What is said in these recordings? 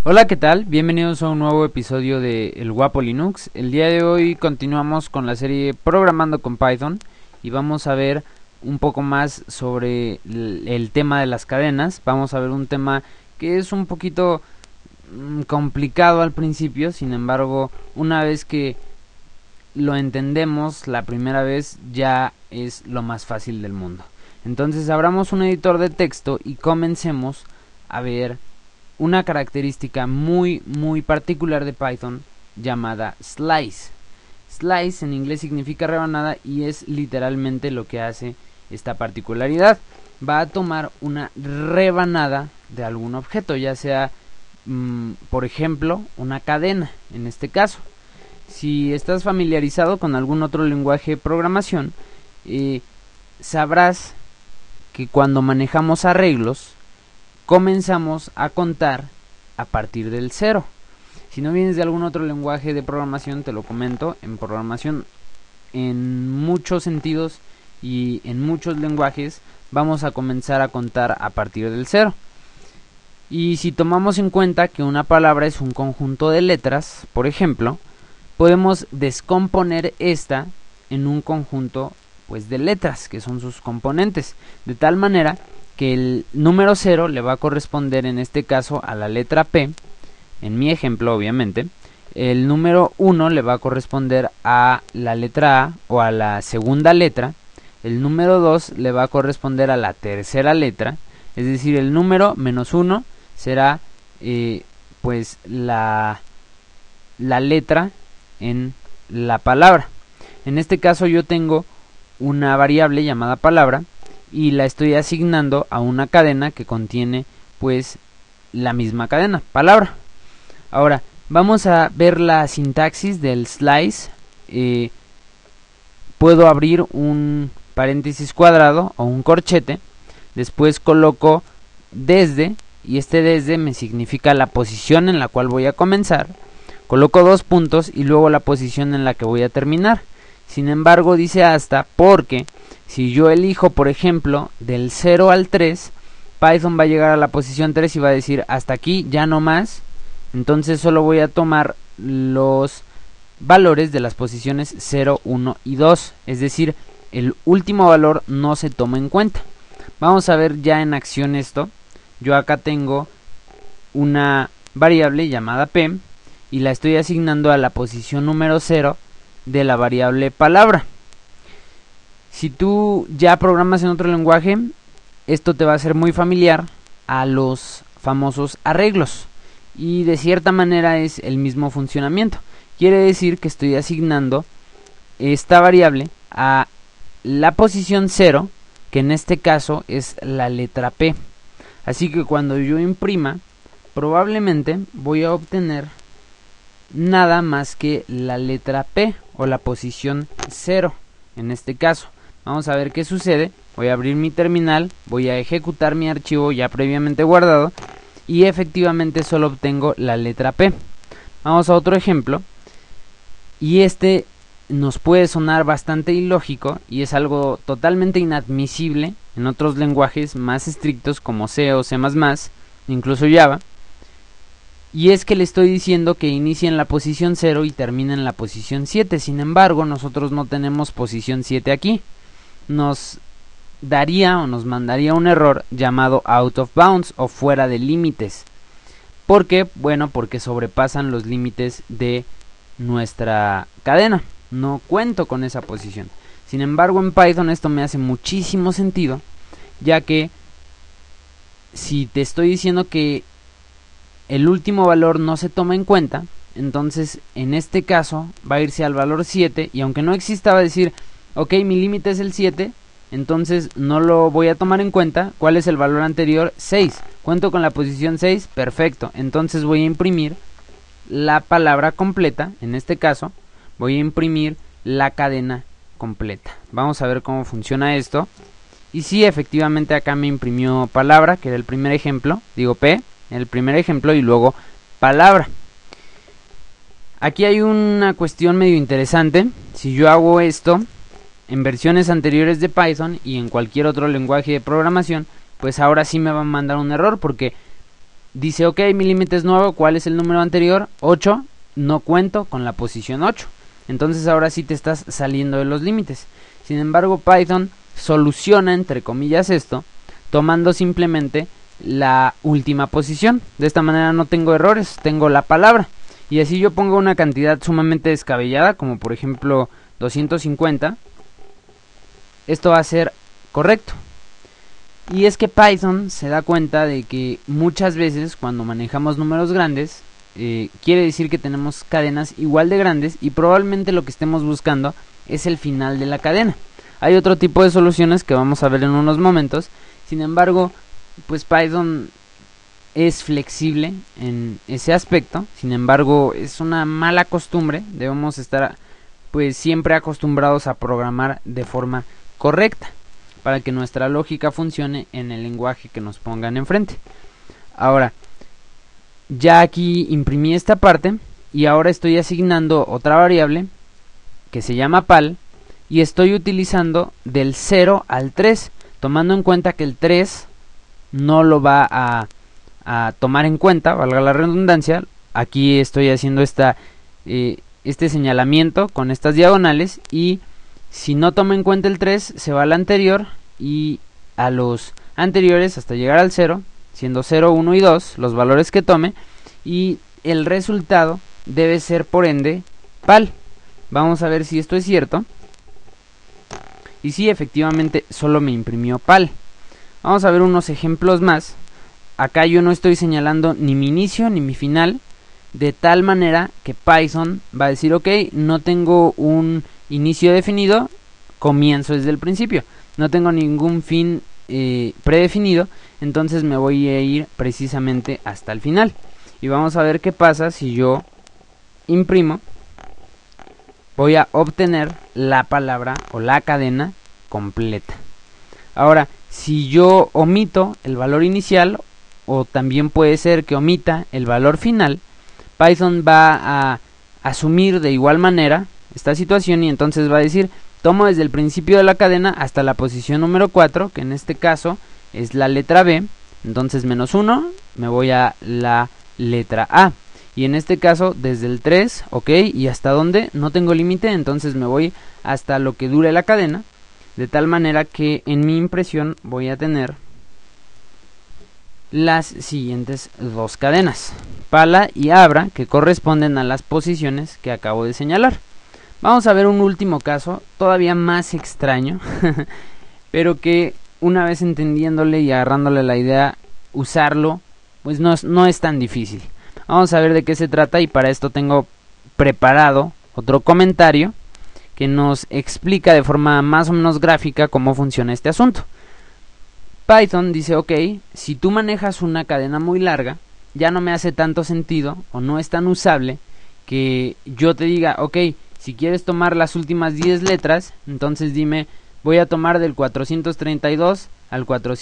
Hola, ¿qué tal? Bienvenidos a un nuevo episodio de El Guapo Linux. El día de hoy continuamos con la serie Programando con Python y vamos a ver un poco más sobre el tema de las cadenas. Vamos a ver un tema que es un poquito complicado al principio, sin embargo, una vez que lo entendemos la primera vez ya es lo más fácil del mundo. Entonces abramos un editor de texto y comencemos a ver una característica muy particular de Python llamada slice. Slice en inglés significa rebanada y es literalmente lo que hace esta particularidad. Va a tomar una rebanada de algún objeto, ya sea por ejemplo una cadena en este caso. Si estás familiarizado con algún otro lenguaje de programación, sabrás que cuando manejamos arreglos comenzamos a contar a partir del 0. Si no vienes de algún otro lenguaje de programación, te lo comento, en programación en muchos sentidos y en muchos lenguajes vamos a comenzar a contar a partir del 0. Y si tomamos en cuenta que una palabra es un conjunto de letras, por ejemplo, podemos descomponer esta en un conjunto pues de letras que son sus componentes, de tal manera que el número 0 le va a corresponder en este caso a la letra P, en mi ejemplo obviamente. El número 1 le va a corresponder a la letra A o a la segunda letra. El número 2 le va a corresponder a la tercera letra. Es decir, el número menos 1 será pues la letra en la palabra. En este caso yo tengo una variable llamada palabra y la estoy asignando a una cadena que contiene pues la misma cadena, palabra. Ahora vamos a ver la sintaxis del slice. Puedo abrir un paréntesis cuadrado o un corchete, después coloco desde, y este desde me significa la posición en la cual voy a comenzar, coloco dos puntos y luego la posición en la que voy a terminar. Sin embargo dice hasta porque si yo elijo por ejemplo del 0 al 3, Python va a llegar a la posición 3 y va a decir hasta aquí, ya no más. Entonces solo voy a tomar los valores de las posiciones 0, 1 y 2, es decir, el último valor no se toma en cuenta. Vamos a ver ya en acción esto. Yo acá tengo una variable llamada P y la estoy asignando a la posición número 0 de la variable palabra. Si tú ya programas en otro lenguaje, esto te va a ser muy familiar a los famosos arreglos y de cierta manera es el mismo funcionamiento. Quiere decir que estoy asignando esta variable a la posición 0, que en este caso es la letra P. Así que cuando yo imprima, probablemente voy a obtener nada más que la letra P o la posición 0 en este caso. Vamos a ver qué sucede. Voy a abrir mi terminal, voy a ejecutar mi archivo ya previamente guardado y efectivamente solo obtengo la letra P. Vamos a otro ejemplo y este nos puede sonar bastante ilógico y es algo totalmente inadmisible en otros lenguajes más estrictos como C o C++, incluso Java. Y es que le estoy diciendo que inicie en la posición 0 y termine en la posición 7. Sin embargo, nosotros no tenemos posición 7 aquí. Nos daría o nos mandaría un error llamado out of bounds o fuera de límites. ¿Por qué? Bueno, porque sobrepasan los límites de nuestra cadena. No cuento con esa posición. Sin embargo, en Python esto me hace muchísimo sentido, ya que si te estoy diciendo que el último valor no se toma en cuenta, entonces en este caso va a irse al valor 7 y aunque no exista va a decir ok, mi límite es el 7, entonces no lo voy a tomar en cuenta. ¿Cuál es el valor anterior? 6. Cuento con la posición 6, perfecto. Entonces voy a imprimir la palabra completa, en este caso voy a imprimir la cadena completa. Vamos a ver cómo funciona esto. Y sí, efectivamente acá me imprimió palabra, que era el primer ejemplo, digo P, el primer ejemplo y luego palabra. Aquí hay una cuestión medio interesante. Si yo hago esto en versiones anteriores de Python y en cualquier otro lenguaje de programación, pues ahora sí me va a mandar un error porque dice, ok, mi límite es nuevo, ¿cuál es el número anterior? 8, no cuento con la posición 8. Entonces ahora sí te estás saliendo de los límites. Sin embargo, Python soluciona, entre comillas, esto, tomando simplemente la última posición. De esta manera no tengo errores, tengo la palabra. Y así yo pongo una cantidad sumamente descabellada, como por ejemplo 250, esto va a ser correcto. Y es que Python se da cuenta de que muchas veces cuando manejamos números grandes, quiere decir que tenemos cadenas igual de grandes y probablemente lo que estemos buscando es el final de la cadena. Hay otro tipo de soluciones que vamos a ver en unos momentos. Sin embargo, pues Python es flexible en ese aspecto. Sin embargo, es una mala costumbre. Debemos estar pues siempre acostumbrados a programar de forma correcta para que nuestra lógica funcione en el lenguaje que nos pongan enfrente. Ahora, ya aquí imprimí esta parte y ahora estoy asignando otra variable que se llama pal y estoy utilizando del 0 al 3, tomando en cuenta que el 3 no lo va a tomar en cuenta, valga la redundancia. Aquí estoy haciendo este señalamiento con estas diagonales y si no toma en cuenta el 3 se va al anterior y a los anteriores hasta llegar al 0, siendo 0, 1 y 2 los valores que tome, y el resultado debe ser por ende pal. Vamos a ver si esto es cierto. Y sí, efectivamente solo me imprimió pal. Vamos a ver unos ejemplos más. Acá yo no estoy señalando ni mi inicio ni mi final, de tal manera que Python va a decir, ok, no tengo un inicio definido, comienzo desde el principio. No tengo ningún fin predefinido, entonces me voy a ir precisamente hasta el final. Y vamos a ver qué pasa si yo imprimo. Voy a obtener la palabra o la cadena completa. Ahora, si yo omito el valor inicial, o también puede ser que omita el valor final, Python va a asumir de igual manera esta situación y entonces va a decir, tomo desde el principio de la cadena hasta la posición número 4, que en este caso es la letra B, entonces menos 1, me voy a la letra A. Y en este caso desde el 3, ok, y hasta donde no tengo límite, entonces me voy hasta lo que dure la cadena, de tal manera que en mi impresión voy a tener las siguientes dos cadenas, pala y abra, que corresponden a las posiciones que acabo de señalar. Vamos a ver un último caso, todavía más extraño, pero que una vez entendiéndole y agarrándole la idea, usarlo, pues no es tan difícil. Vamos a ver de qué se trata y para esto tengo preparado otro comentario que nos explica de forma más o menos gráfica cómo funciona este asunto. Python dice, ok, si tú manejas una cadena muy larga, ya no me hace tanto sentido o no es tan usable que yo te diga, ok, si quieres tomar las últimas 10 letras, entonces dime, voy a tomar del 432 al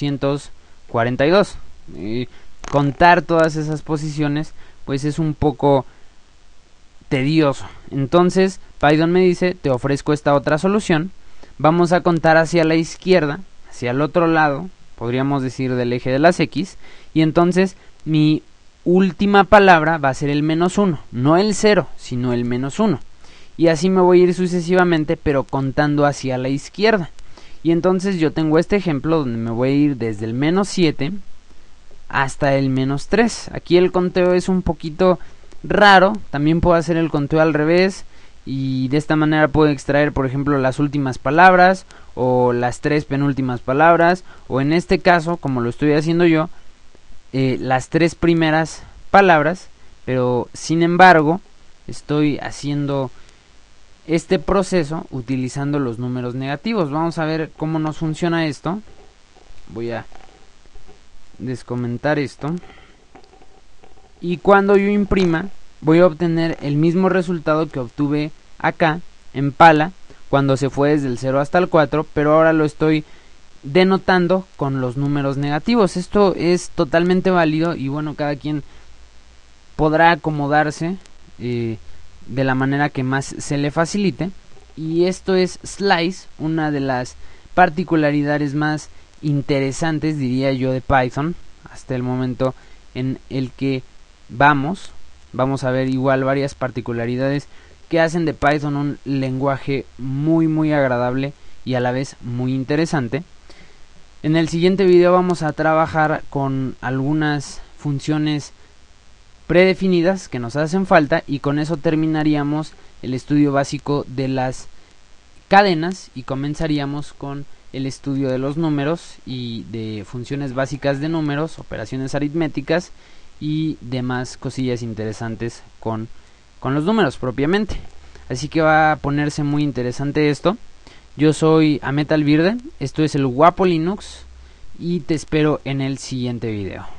442. Contar todas esas posiciones pues es un poco tedioso. Entonces Python me dice, te ofrezco esta otra solución. Vamos a contar hacia la izquierda, hacia el otro lado, podríamos decir del eje de las X, y entonces mi última palabra va a ser el menos 1, no el 0, sino el menos 1. Y así me voy a ir sucesivamente, pero contando hacia la izquierda. Y entonces yo tengo este ejemplo donde me voy a ir desde el menos 7 hasta el menos 3. Aquí el conteo es un poquito raro, también puedo hacer el conteo al revés y de esta manera puedo extraer, por ejemplo, las últimas palabras o las 3 penúltimas palabras, o en este caso, como lo estoy haciendo yo, las 3 primeras palabras, pero sin embargo estoy haciendo este proceso utilizando los números negativos. Vamos a ver cómo nos funciona esto. Voy a descomentar esto y cuando yo imprima voy a obtener el mismo resultado que obtuve acá en pala cuando se fue desde el 0 hasta el 4, pero ahora lo estoy denotando con los números negativos. Esto es totalmente válido y bueno, cada quien podrá acomodarse de la manera que más se le facilite. Y esto es Slice, una de las particularidades más interesantes, diría yo, de Python hasta el momento en el que vamos a ver igual varias particularidades que hacen de Python un lenguaje muy agradable y a la vez muy interesante. En el siguiente video vamos a trabajar con algunas funciones predefinidas que nos hacen falta, y con eso terminaríamos el estudio básico de las cadenas y comenzaríamos con el estudio de los números y de funciones básicas de números, operaciones aritméticas y demás cosillas interesantes con los números propiamente. Así que va a ponerse muy interesante esto. Yo soy Ahmet Alvirde, esto es el Guapo Linux y te espero en el siguiente video.